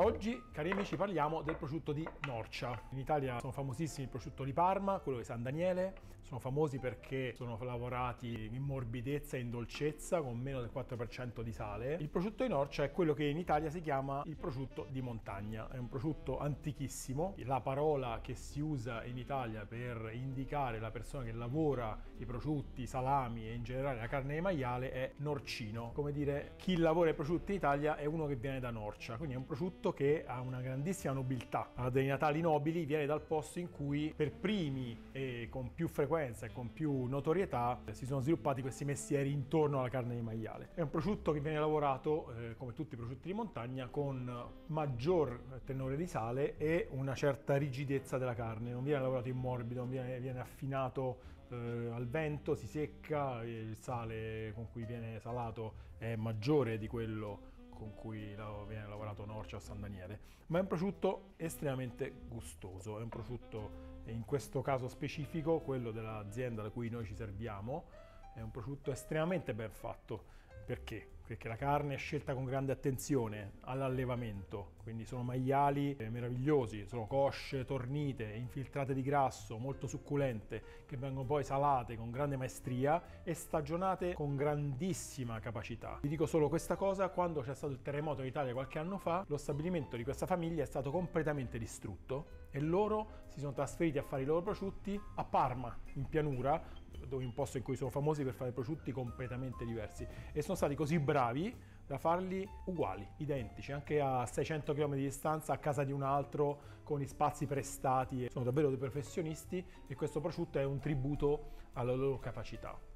Oggi, cari amici, parliamo del prosciutto di Norcia. In Italia sono famosissimi il prosciutto di Parma, quello di San Daniele. Sono famosi perché sono lavorati in morbidezza e in dolcezza con meno del 4% di sale. Il prosciutto di Norcia è quello che in Italia si chiama il prosciutto di montagna. È un prosciutto antichissimo. La parola che si usa in Italia per indicare la persona che lavora i prosciutti, i salami e in generale la carne di maiale è norcino. Come dire, chi lavora i prosciutti in Italia è uno che viene da Norcia. Quindi è un prosciutto che ha una grandissima nobiltà. Alla dei Natali nobili viene dal posto in cui per primi e con più frequenza e con più notorietà si sono sviluppati questi mestieri intorno alla carne di maiale. È un prosciutto che viene lavorato, come tutti i prosciutti di montagna, con maggior tenore di sale e una certa rigidezza della carne. Non viene lavorato in morbido, viene affinato al vento, si secca, il sale con cui viene salato è maggiore di quello con cui viene lavorato Norcia o San Daniele, ma è un prosciutto estremamente gustoso. È un prosciutto, in questo caso specifico, quello dell'azienda da cui noi ci serviamo, è un prosciutto estremamente ben fatto. Perché? Perché la carne è scelta con grande attenzione all'allevamento, quindi sono maiali meravigliosi, sono cosce tornite, infiltrate di grasso, molto succulente, che vengono poi salate con grande maestria e stagionate con grandissima capacità. Vi dico solo questa cosa: quando c'è stato il terremoto in Italia qualche anno fa, lo stabilimento di questa famiglia è stato completamente distrutto e loro si sono trasferiti a fare i loro prosciutti a Parma, in pianura, dove un posto in cui sono famosi per fare prosciutti completamente diversi, e sono stati così bravi da farli uguali, identici, anche a 600 km di distanza, a casa di un altro, con i spazi prestati. Sono davvero dei professionisti e questo prosciutto è un tributo alla loro capacità.